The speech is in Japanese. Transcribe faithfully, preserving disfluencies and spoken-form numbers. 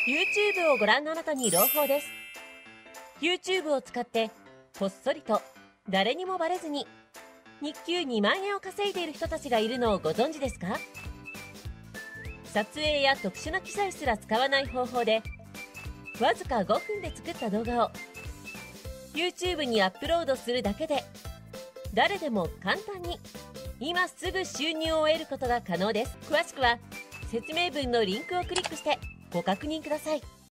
YouTube をご覧のあなたに朗報です。 YouTube を使ってこっそりと誰にもバレずに日給にまんえんを稼いでいる人たちがいるのをご存知ですか？撮影や特殊な機材すら使わない方法でわずかごふんで作った動画を YouTube にアップロードするだけで誰でも簡単に今すぐ収入を得ることが可能です。詳しくは説明文のリンクをクリックしてご確認ください。